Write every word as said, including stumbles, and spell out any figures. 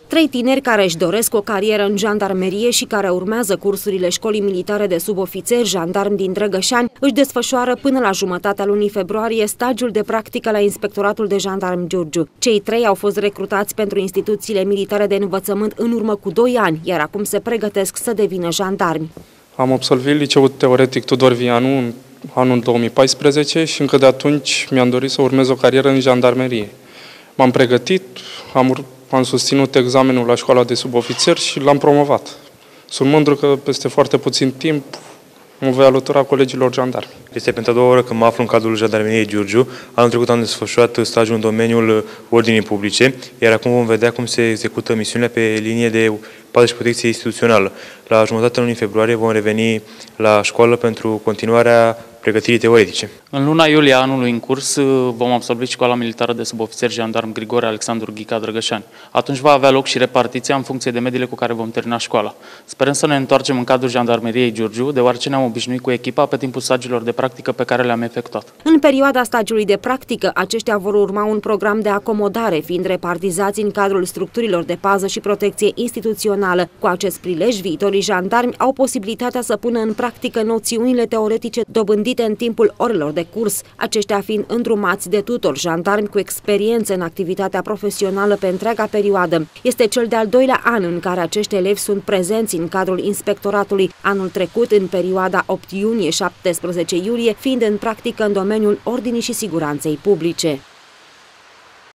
Trei tineri care își doresc o carieră în jandarmerie și care urmează cursurile școlii militare de subofițeri jandarmi din Drăgășani își desfășoară până la jumătatea lunii februarie stagiul de practică la Inspectoratul de Jandarmi Giurgiu. Cei trei au fost recrutați pentru instituțiile militare de învățământ în urmă cu doi ani, iar acum se pregătesc să devină jandarmi. Am absolvit liceul teoretic Tudor Vianu în anul două mii paisprezece și încă de atunci mi-am dorit să urmez o carieră în jandarmerie. M-am pregătit, am, am susținut examenul la școala de subofițer și l-am promovat. Sunt mândru că peste foarte puțin timp mă voi alătura colegilor jandarmi. Este pentru a doua oră că mă aflu în cadrul Jandarmeriei Giurgiu. Anul trecut am desfășurat stagiul în domeniul ordinii publice, iar acum vom vedea cum se execută misiunea pe linie de pază și protecție instituțională. La jumătatea lunii februarie vom reveni la școală pentru continuarea pregătirii teoretice. În luna iulie anului în curs vom absolvi școala militară de subofițeri jandarm Grigore Alexandru Ghica Drăgășani. Atunci va avea loc și repartiția în funcție de mediile cu care vom termina școala. Sperăm să ne întoarcem în cadrul Jandarmeriei Giurgiu, deoarece ne-am obișnuit cu echipa pe timpul stagiilor de practică pe care le-am efectuat. În perioada stagiului de practică, aceștia vor urma un program de acomodare, fiind repartizați în cadrul structurilor de pază și protecție instituțională. Cu acest prilej, viitorii jandarmi au posibilitatea să pună în practică noțiunile teoretice dobândite în timpul orelor de curs, aceștia fiind îndrumați de tutor jandarmi cu experiență în activitatea profesională pe întreaga perioadă. Este cel de-al doilea an în care acești elevi sunt prezenți în cadrul inspectoratului, anul trecut în perioada opt iunie - șaptesprezece iulie, fiind în practică în domeniul ordinii și siguranței publice.